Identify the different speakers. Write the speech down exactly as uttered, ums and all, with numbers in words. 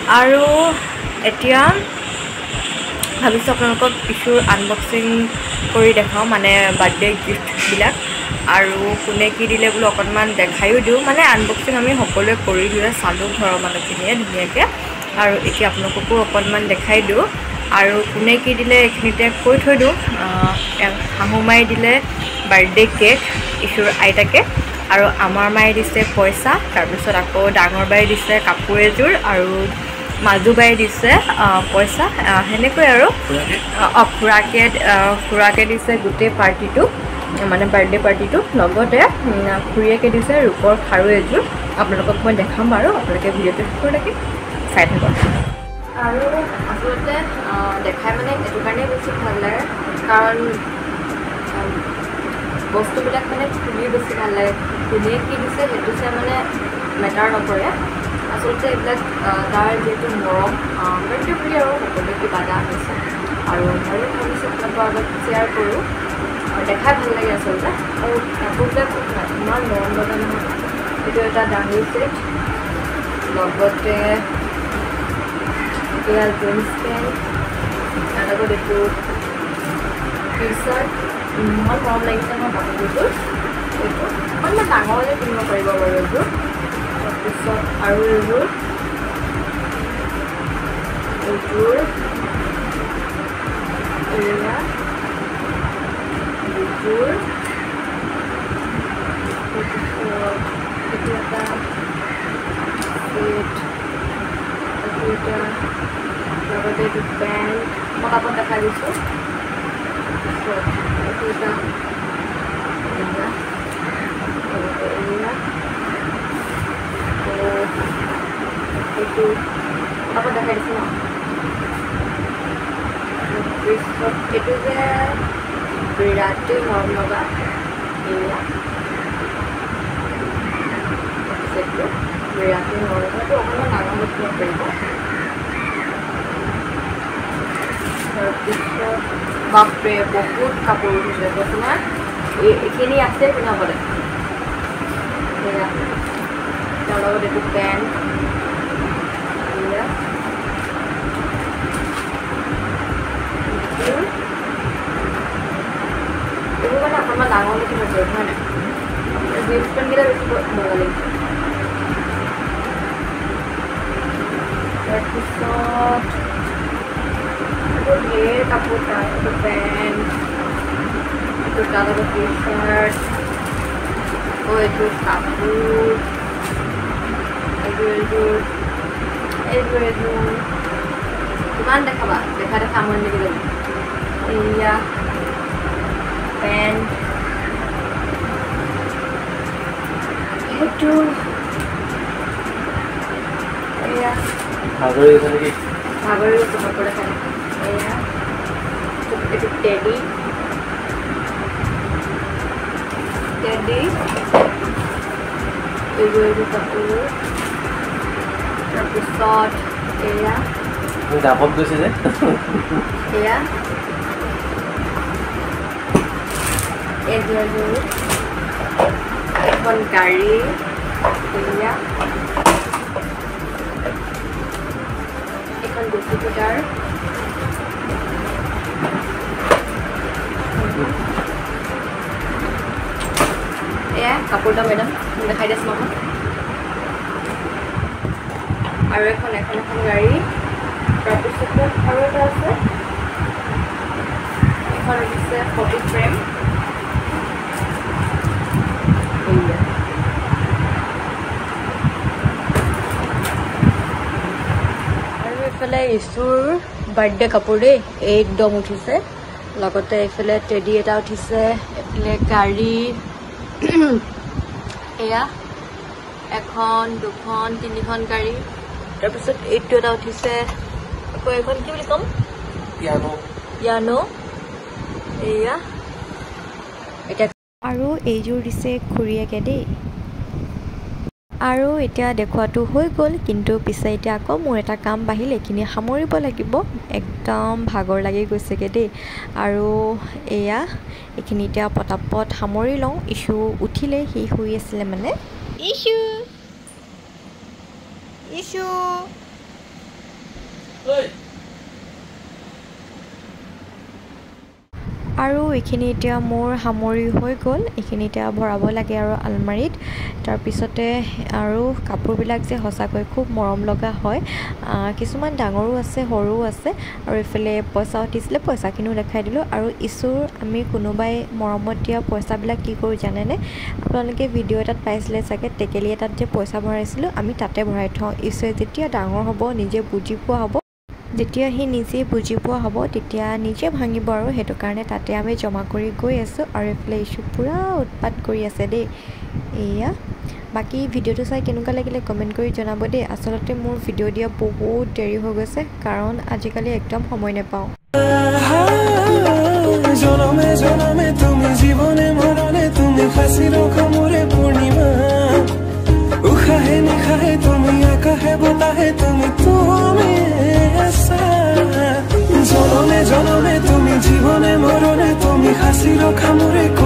Speaker 1: আৰু এতিয়া ভাবিছোঁ আপোনালোকক ইছ্যুৰ আনবক্সিং কৰি দেখাওঁ মানে বাৰ্থডে গিফ্টবিলাক আৰু কোনে কি দিলে বোলো অকণমান দেখায়ো দিওঁ মানে আনবক্সিং আমি সকলোৱে কৰি দিওঁ চালোঁ ঘৰৰ মানুহখিনিয়ে ধুনীয়াকৈ আৰু এতিয়া আপোনালোককো অকণমান দেখাই দিওঁ আৰু কোনে কি দিলে এইখিনিতে কৈ থৈ দিওঁ শাহু মায়ে দিলে বাৰ্থডে কেক ইছ্যুৰ আইতাকে আৰু আমাৰ মায়ে দিছে পইচা তাৰপিছত আকৌ ডাঙৰ বায়ে দিছে কাপোৰ এযোৰ আৰু মাজু বায়ে দিছে পইচা সেনেকৈ আৰু খুৰাকে খুৰাকে দিছে গোটেই পাৰ্টিটো মানে বাৰ্থডে পাৰ্টিটো লগতে খুৰীয়েকে দিছে ৰূপৰ খাৰু এযোৰ আপোনালোকক মই দেখাম বাৰু আপোনালোকে ভিডিঅ'টো শেষলৈকে চাই থাকক আৰু আচলতে দেখাই মানে এইটো কাৰণেই বেছি ভাল লাগে কাৰণ বস্তুবিলাক মানে খুলি বেছি ভাল লাগে কোনে কি দিছে সেইটো চাই মানে মেটাৰ নকৰে আচলতে এইবিলাক তাৰ যিহেতু মৰম বাৰ্থডে বুলি আৰু সকলোৱে কিবা এটা হৈছে আৰু ময়ো ভাবিছোঁ আপোনালোকৰ আগত শ্বেয়াৰ কৰোঁ আৰু দেখাই ভাল লাগে আচলতে আৰু কাপোৰবিলাক ইমান মৰম লগা নহয় এইটো এটা ডাঙৰ ছেট লগতে এয়া জিন্স পেণ্ট তাৰ লগত এইটো টি চাৰ্ট ইমান মৰম লাগিছে মই কাপোৰযোৰ এইটো অকণমান ডাঙৰলৈ পিন্ধিব পাৰিব বাৰু এইযোৰ তাৰপিছত আৰু এইযোৰ এইযোৰ এয়া দুযোৰ এইটো এটা ছেট এইটো এটা লগতে এইটো পেণ্ট মই কাপোৰ দেখাই দিছোঁ এইটো এটা এয়া লগতে এয়া এইটো কাপোৰ দেখাই দিছোঁ ন তাৰপিছত এইটো যে বিৰাটেই মৰম লগা এয়া ছেটটো বিৰাটেই মৰম লগা এইটো অকণমান ডাঙৰ দেখিব পাৰিব তাৰপিছত বাপৰে বহুত কাপোৰ উঠিছে বৰ্তমান এইখিনি আছে পিন্ধাবলৈ এয়া তাৰ লগত এইটো পেণ্ট এয়া এইবোৰ মানে অকণমান ডাঙৰ দেখি হৈছে হয় নাই জিন্স পেণ্টকেইটা বেছি মজা লাগিছে তাৰপিছত এইবোৰ ঢেৰ কাপোৰ তাৰ এইটো পেণ্ট এইটো তাৰ লগত টি চাৰ্ট আকৌ এইটো কাপোৰ এইযোৰ এইযোৰ এইযোৰ এইযোৰ কিমান দেখাবা দেখা দেখা আমনি লাগি যাব এয়া পেণ্ট সেইটো এয়া ভাগৰি গৈছে নেকি ভাগৰি গৈছে কাপোৰ দেখা এয়া এইটো টেডি টেডি এইযোৰ এইযোৰ কাপোৰ তাৰপিছত এয়া ডাবত গৈছে যে এয়া এইযোৰ এইযোৰ এখন গাড়ী এয়া এখন গুচি ফুটাৰ এয়া কাপোৰটা মেডাম দেখাই দিছোঁ মই আৰু এখন এখন এখন গাড়ী তাৰপিছতে আৰু এটা আছে এখন দিছে ফটো ফ্ৰেম আৰু এইফালে ইছুৰ বাৰ্থডে কাপোৰ দেই একদম উঠিছে লগতে এইফালে টেডি এটা উঠিছে এইফালে গাড়ী এয়া এখন দুখন তিনিখন গাড়ী তাৰপিছত এইটো এটা উঠিছে আকৌ এখন কি বুলি ক'ম পিয়ানো পিয়ানো এয়া এটা আৰু এইযোৰ দিছে খুৰীয়েকে দেই আৰু এতিয়া দেখুৱাটো হৈ গ'ল কিন্তু পিছে এতিয়া আকৌ মোৰ এটা কাম বাহিল এইখিনি সামৰিব লাগিব একদম ভাগৰ লাগি গৈছেগৈ দেই আৰু এয়া এইখিনি এতিয়া পটাপট সামৰি লওঁ ইছ্যু উঠিলে সি শুই আছিলে মানে ইছ্যু ইছ্যু আৰু এইখিনি এতিয়া মোৰ সামৰি হৈ গ'ল এইখিনি এতিয়া ভৰাব লাগে আৰু আলমাৰীত তাৰপিছতে আৰু কাপোৰবিলাক যে সঁচাকৈ খুব মৰম লগা হয় কিছুমান ডাঙৰো আছে সৰুও আছে আৰু ইফালে পইচা উঠিছিলে পইচাখিনিও দেখাই দিলোঁ আৰু ইছুৰ আমি কোনোবাই মৰমত দিয়া পইচাবিলাক কি কৰোঁ জানেনে আপোনালোকে ভিডিঅ' এটাত পাইছিলে চাগে টেকেলি এটাত যে পইচা ভৰাইছিলোঁ আমি তাতে ভৰাই থওঁ ইছুৱে যেতিয়া ডাঙৰ হ'ব নিজে বুজি পোৱা হ'ব যেতিয়া সি নিজে বুজি পোৱা হ'ব তেতিয়া নিজে ভাঙিব আৰু সেইটো কাৰণে তাতে আমি জমা কৰি গৈ আছোঁ আৰু এইফালে ইছু পূৰা উৎপাত কৰি আছে দেই এয়া বাকী ভিডিঅ'টো চাই কেনেকুৱা লাগিলে কমেণ্ট কৰি জনাব দেই আচলতে মোৰ ভিডিঅ' দিয়া বহুত দেৰি হৈ গৈছে কাৰণ আজিকালি একদম সময় নাপাওঁ
Speaker 2: জনমে জনমে তুমি জীৱনে মৰণে তুমি ফাঁচি ৰখা মোৰে পূৰ্ণিমা উশাহে নিশাহে তুমি আকাশে বতাহে তুমি তুমি জনমে জনমে তুমি জীৱনে মৰণে তুমি ফাঁচি ৰখা মোৰে